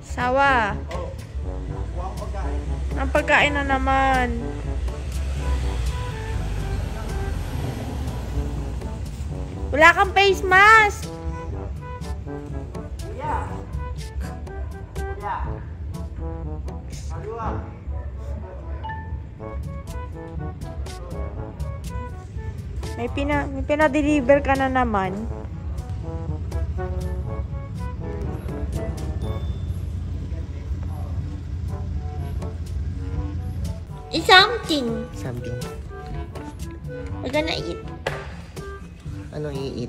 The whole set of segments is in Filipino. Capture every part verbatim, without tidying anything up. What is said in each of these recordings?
Sawa. Ang pagkain na naman. Wala kang face mask. Kuya. Kuya. Aliwa. May pina may pina-deliver ka na naman. It's something. Something. We're gonna eat. Ano i-eat?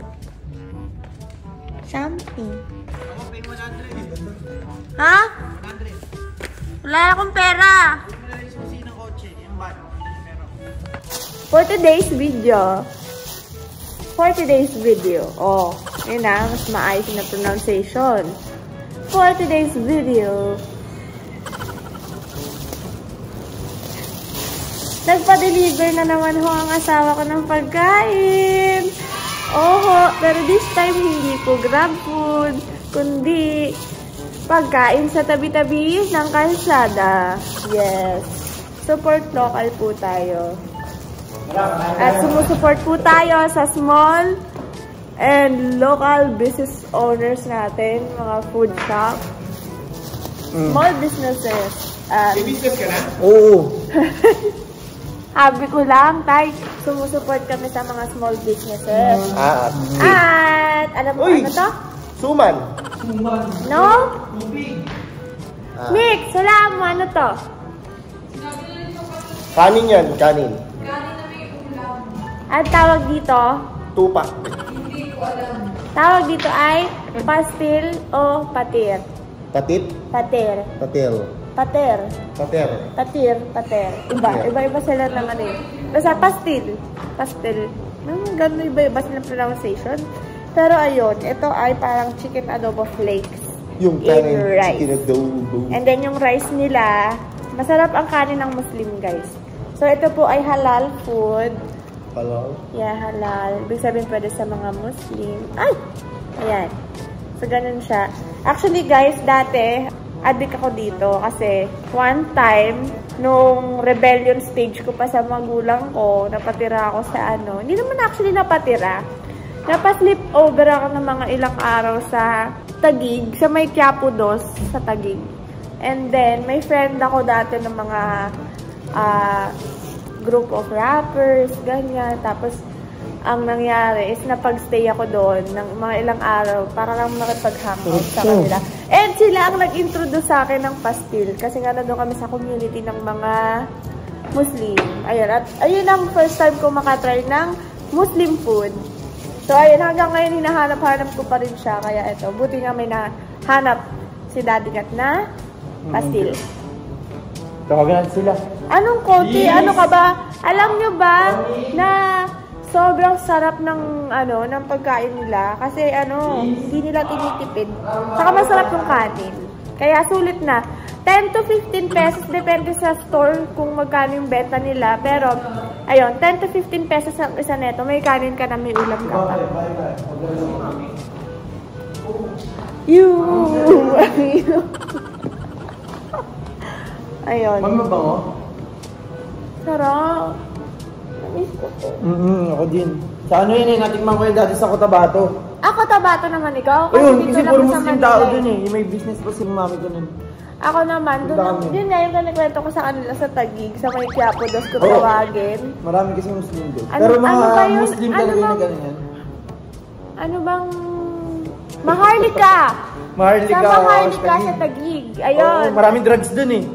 Something. Ha? Wala akong pera. For today's video. For today's video. Oh, yun na. Mas maayos na pronunciation. For today's video. Nagpa-deliver na naman ho ang asawa ko ng pagkain. Oho, pero this time hindi po grab food, kundi pagkain sa tabi-tabi ng kalsada. Yes. Support local po tayo. At sumusuport po tayo sa small and local business owners natin, mga food shop. Mm. Small businesses. At may business ka na? Oo. Habi ko lang, tay, sumusuport kami sa mga small businesses. Mm. Ah, at, alam mo ano to? Suman. No? Ah. Nick, salam mo, ano to? Kanin yan, kanin. At tawag dito? Tupa. Hindi ko alam. Tawag dito ay pastil o patir? Patit? Patir. Patil. Pater. Pater. Patir, pater. Iba, iba-iba sila ng ano eh. Basta pastil. Pastil. Hmm, ganun iba-iba sila pronunciation. Pero ayun, ito ay parang chicken adobo flakes. Yung kanin, chicken adobo. And then yung rice nila, masarap ang kanin ng Muslim, guys. So ito po ay halal food. Halal? Yeah, halal. Ibig sabihin pwede sa mga Muslim. Ay! Ayan. So ganun siya. Actually, guys, dati, addict ako dito kasi one time, nung rebellion stage ko pa sa magulang ko, napatira ako sa ano, hindi naman actually napatira. Napaslip over ako ng mga ilang araw sa Taguig, sa may Quiapo dos, sa Taguig. And then, may friend ako dati ng mga uh, group of rappers, ganyan. Tapos, ang nangyari is napag-stay ako doon ng mga ilang araw para lang makipag-hangout sa kanila. And sila ang nag-introduce sa akin ng pastil kasi nga na doon kami sa community ng mga Muslim. Ayun, at ayun ang first time ko makatry ng Muslim food. So, ayun, hanggang ngayon hinahanap-hanap ko pa rin siya. Kaya ito, buti nga may nahanap si Daddy Kat na pastil. Tawagan sila. Anong kote? Ano ka ba? Alam nyo ba na sobrang sarap ng ano ng pagkain nila kasi ano, hindi nila tinitipid. Saka masarap yung kanin. Kaya sulit na. ten to fifteen pesos depende sa store kung magkano yung benta nila. Pero ayun, ten to fifteen pesos ang isa neto. May kanin ka na, may ulam ka pa. You. Ayun. Mabango? Sarap. Namiss ko to. Mm-hmm, ako din. Sa ano yun eh, natikman ko yung dati sa Cotabato. Ah, Cotabato naman ikaw? Kasi ayun, dito kasi lang puro sa Muslim Manila tao eh. dun eh. Yung may business pa si mami ko nun. Ako naman, dun, Dami. yun nga yung kanikwento ko sa kanila sa Taguig, sa may Quiapo dos ko tawagin. Marami kasi Muslim doon. Ano- Pero mga ano ba yun? Muslim Ano talaga bang- yung ganyan. Ano bang... Maharlika! Maharlika. Sa Maharlika Osh, sa Taguig. Taguig. Ayun. Oo, maraming drugs dun eh.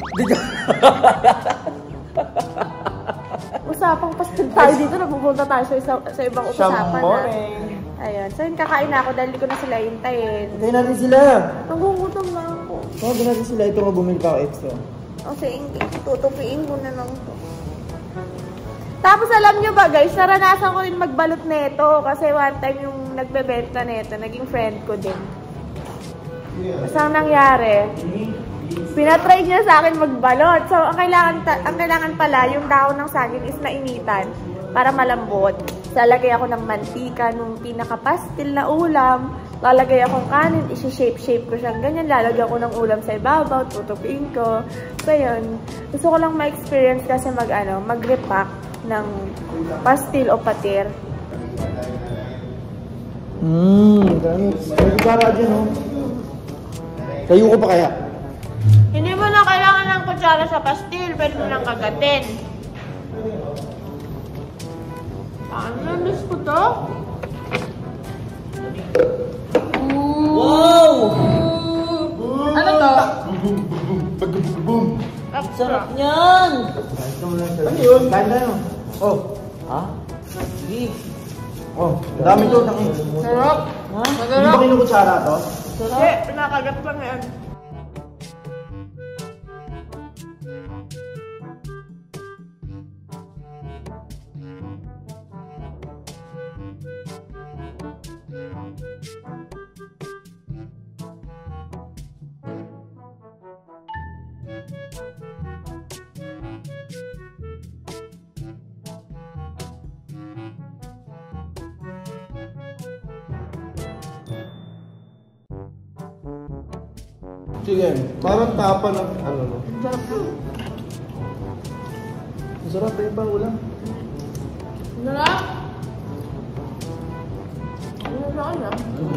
Usapang pastil tayo dito, napupunta tayo sa, isa, sa ibang usapan. Shamore. Ayun. So, yun, kakain na ako dahil di ko na sila hintayin. Hintayin natin sila. Nagugutom na ako. Tawagin natin sila. Ito nga bumili pa ako extra. O sige, tutupiin ko na lang ito. Tapos alam nyo ba guys, naranasan ko rin magbalot nito kasi one time yung nagbebenta nito, naging friend ko din. Tapos ang nangyari, pinatry niya sa akin magbalot. So ang kailangan, ang kailangan pala, yung dahon ng saging is nainitan para malambot. Lalagay ako ng mantika nung pinakapastil na ulam. lalagay akong kanin, isi-shape-shape ko siyang ganyan, lalagyan ko ng ulam sa ibabaw, tutupin ko. So, yun. Gusto ko lang ma-experience kasi mag, ano, mag-repack ng pastil o patir. Mmm, ganun. May kutsara dyan, oh. Tayo ko pa kaya? Hindi mo na kailangan ng kutsara sa pastil, pwede mo lang kagatin. Ano na miss ko to? Wow! Ano to? Boom! Sarap niyan! Ano yun? Kain tayo. Oh. Ha? Sige. Oh, ang dami to. Tangi. Sarap. Ha? Hindi ba kinukutsara to? Hindi, pinakagat lang yan. Sige, parang tapa ng ano no. Sarap na. Masarap ba yung pang ulam? Sarap? Ano na kaya?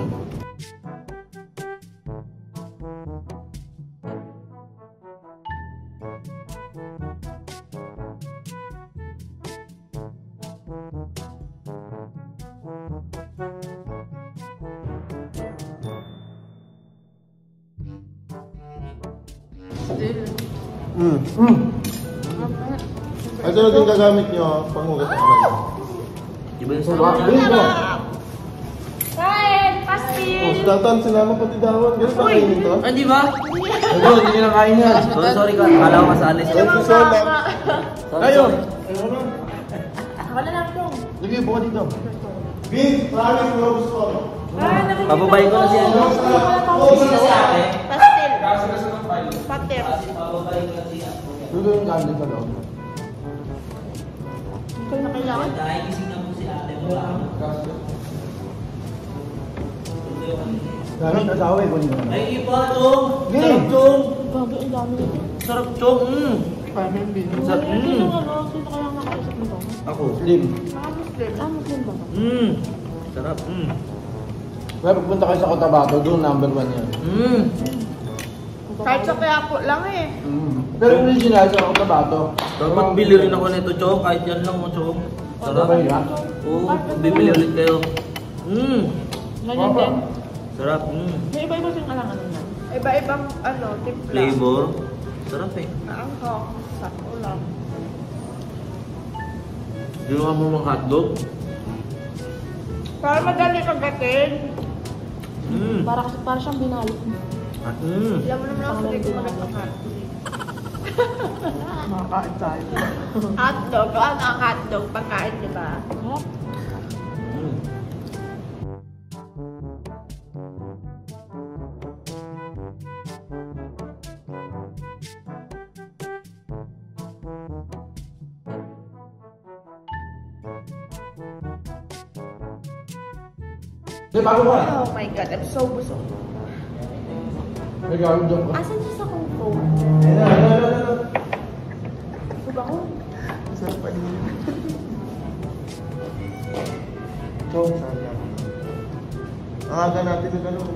Mm. Mm. Ito na din gagamit nyo panghugas ng kamay. Iba yung Sarap. sarap Bilhin niyan. mo. Kain! Oh, Pastil! si Tatan, sinama pati dawan. Ganun ba kainin to? Ah, di ba? Ito, hindi nila kain yan. Sorry, sorry ka. Akala ko masali. Thank you so much. Sorry, Ayun. sorry. Ako na lang ito. Sige, buka dito. Vince, promise mo gusto ko. Pababayin ko na si ano. Busy na si ate. Pastil. Patir. Pababayin ko na si ate. Dulo yung kanin sa loob. Ito na kailangan. Dahil gising na po si ate. Wala ka. Gamit asawa eh, kunin mo na. Ay, iba, Chong. Sige. Sarap, Chong. Bago ang dami nito. Sarap, Chong. Mm. Sarap. Sino Mm. ano? Sino kaya nakaisip nito? Ako. Slim. Naka-Muslim. Ah, Muslim ba? Mm. Sarap. Mm. Kaya pagpunta kayo sa Cotabato, doon number one yan. Mm. Kahit sa Quiapo lang eh. Mm. Pero original sa Cotabato. Dapat bili rin ako nito, Chong. Kahit yan lang mo, Chong. Sarap. Sabay ka? Oo, bibili ulit kayo. Mm. Ganyan din. Sarap. Mm. May iba-iba siyang alangan na. Iba-ibang ano, timpla. Flavor. Sarap eh. Naangkok. Sa ulam. Ginawa mo mga hotdog. Para madali kagatin. Mm. Para kasi para siyang binalot. Ah, mm. Alam mo naman ako hindi ko magkakakat. Makakain tayo. Hotdog. O ano ang hotdog? Pagkain, di ba? Harap. Mm. Sige, bago ka. Oh my God, I'm so busog. May gawin dyan ko. Asan siya sa kung phone? Ayun na, ayun na, ayun na. Busog ako. Masarap pa din. Ito, sayang. Ang aga natin na gano'n.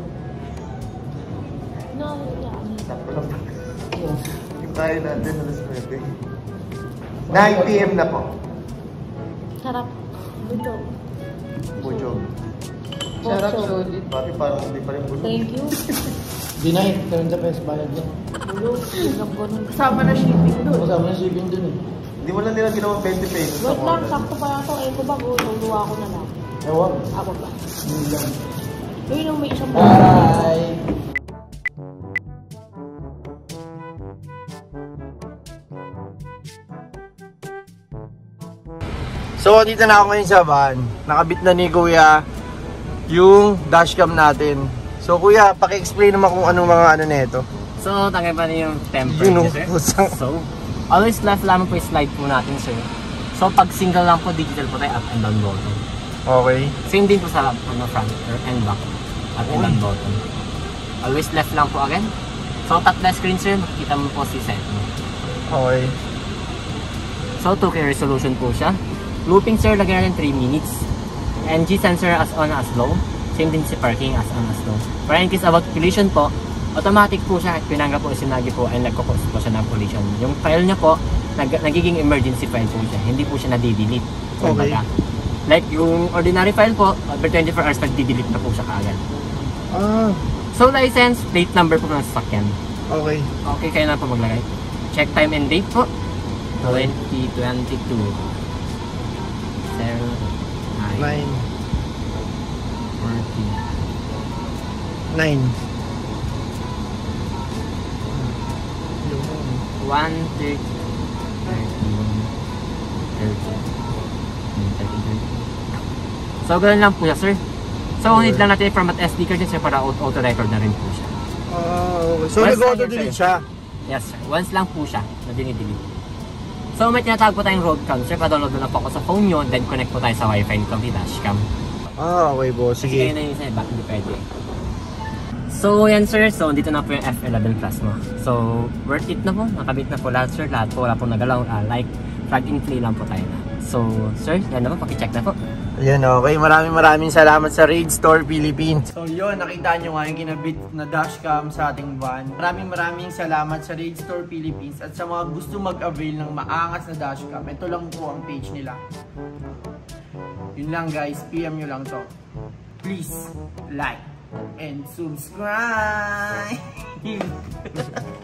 No, yeah. Sakto lang. Yung kaya natin alas nuwebe. nine p m na po. Sarap. Budog. Bujog. Sarap solid. Pati parang hindi pa rin bujog. Thank you. Dinay, seventy pesos bayad yan. Budog. Budog ko nun. Kasama na shipping doon. Kasama na shipping dun eh. Hindi mo lang nila ginawa twenty pesos sa Wait lang, order. sakto pa lang ito. Eh, ko ba, luluwa ko na lang. Ewan. Ako ba? Hindi lang. Yun yung may isang Bye! So, dito na ako ngayon sa van. Nakabit na ni Kuya yung dashcam natin. So, Kuya, paki-explain naman kung anong mga ano nito. So, tagay pa rin yung temper Yun, niya, sir. pusang. So, always left lamang po yung slide po natin, sir. So, pag single lang po, digital po tayo up and down button. Okay. Same din po sa ano, front or and back. at ilang button. Always left lang po again. So top left screen sir, makikita mo po si setting. Okay. So two K resolution po siya. Looping sir, lagyan natin three minutes. N G sensor as on as low. Same din si parking as on as low. Para in case about collision po, automatic po siya at pinangga po sinagi po ay nagkakos po siya ng collision. Yung file niya po, nag nagiging emergency file po siya. Hindi po siya nadi-delete. Okay. Like yung ordinary file po, after twenty-four hours nag-delete na po siya kaagad. Ah, So license, plate number po ng sasakyan. okay. Okay, kayo na po maglagay. Check time and date po. twenty twenty-two. zero nine Nine. forty. Nine. one thirty. thirty-one. thirty. thirty, thirty. So, ganun lang po siya, sir. So, need lang natin i-format S D card din siya para auto-record na rin po siya. Ah, okay. So, Once nag-auto-delete lang, siya. Yes, sir. Once lang po siya na dinidelete. So, may tinatawag po tayong road cam, sir. Pa-download na lang po ako sa phone nyo, then connect po tayo sa Wi-Fi nitong dashcam. Ah, okay boss. Sige. Sige. Kaya na yun sa'yo, bakit hindi pwede? So, yan sir. So, dito na po yung F eleven Plus mo. So, worth it na po. Nakabit na po lahat sir. Lahat po, wala po nagalaw. Uh, like, plug and play lang po tayo na. So, sir, yan na po. Pakicheck na po. Ayan, okay. Maraming maraming salamat sa Raid Store Philippines. So yun, nakita nyo nga yung kinabit na dashcam sa ating van. Maraming maraming salamat sa Raid Store Philippines at sa mga gusto mag-avail ng maangas na dashcam. Ito lang po ang page nila. Yun lang guys, P M nyo lang to. Please, like and subscribe!